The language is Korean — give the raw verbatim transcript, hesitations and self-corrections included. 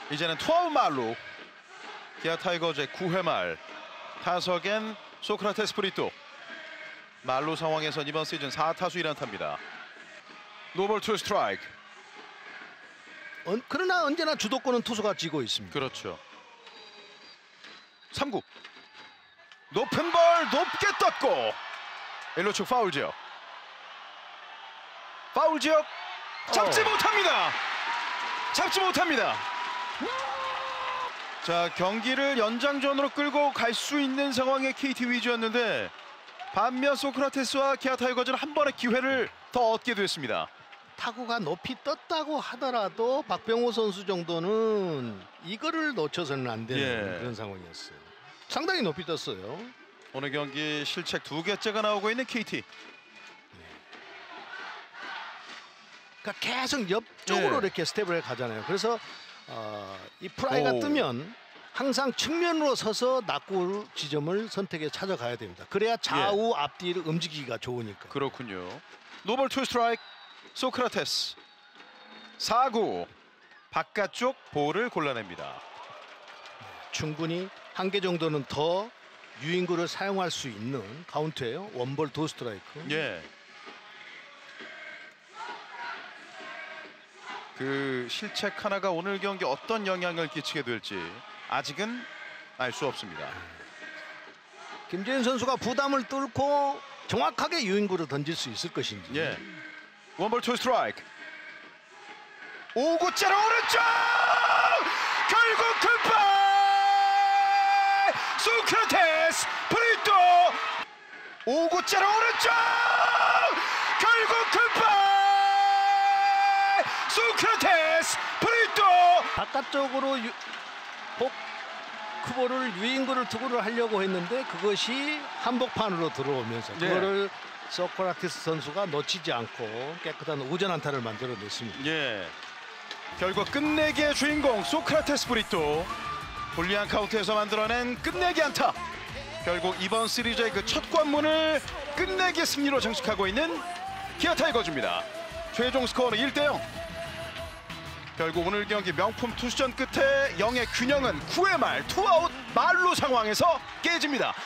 이제는 투아웃 말로 기아 타이거즈의 구 회 말 타석엔 소크라테스 브리또. 말로 상황에선 이번 시즌 사 타수 일 안타입니다. 노볼 투 스트라이크. 어, 그러나 언제나 주도권은 투수가 쥐고 있습니다. 그렇죠. 삼 구 높은 볼 높게 떴고 일 루 측 파울 지역. 파울 지역 잡지 어. 못합니다. 잡지 못합니다. 자, 경기를 연장전으로 끌고 갈 수 있는 상황의 케이티 위즈였는데 반면 소크라테스와 기아 타이거즈는 한 번의 기회를 더 얻게 됐습니다. 타구가 높이 떴다고 하더라도 박병호 선수 정도는 이거를 놓쳐서는 안 되는 예. 그런 상황이었어요. 상당히 높이 떴어요. 오늘 경기 실책 두 개째가 나오고 있는 케이티. 그러니까 계속 옆쪽으로 예. 이렇게 스텝을 가잖아요. 그래서 어, 이 프라이가 오. 뜨면 항상 측면으로 서서 낙구 지점을 선택해 찾아가야 됩니다. 그래야 좌우 예. 앞뒤를 움직이기가 좋으니까. 그렇군요. 노볼 투 스트라이크. 소크라테스 사 구 바깥쪽 볼을 골라냅니다. 충분히 한 개 정도는 더 유인구를 사용할 수 있는 카운트예요. 원볼 두 스트라이크. 예. 그 실책 하나가 오늘 경기 어떤 영향을 끼치게 될지 아직은 알 수 없습니다. 김재현 선수가 부담을 뚫고 정확하게 유인구를 던질 수 있을 것인지. 예. 원볼 투 스트라이크. 오 구째로 오른쪽! 결국 금발! 소크라테스 브리또! 오 구째로 오른쪽! 결국 금발! 소크라테스 브리또! 바깥쪽으로 유, 복 크볼을 유인구를 투구를 하려고 했는데 그것이 한복판으로 들어오면서 예. 그거를 소크라테스 선수가 놓치지 않고 깨끗한 우전 안타를 만들어냈습니다. 예. 결국 끝내기의 주인공 소크라테스 브리또. 불리한 카운트에서 만들어낸 끝내기 안타. 결국 이번 시리즈의 그 첫 관문을 끝내기 승리로 장식하고 있는 기아 타이거즈입니다. 최종 스코어는 일 대 영. 결국 오늘 경기 명품 투수전 끝에 영의 균형은 구 회 말 투아웃 말로 상황에서 깨집니다.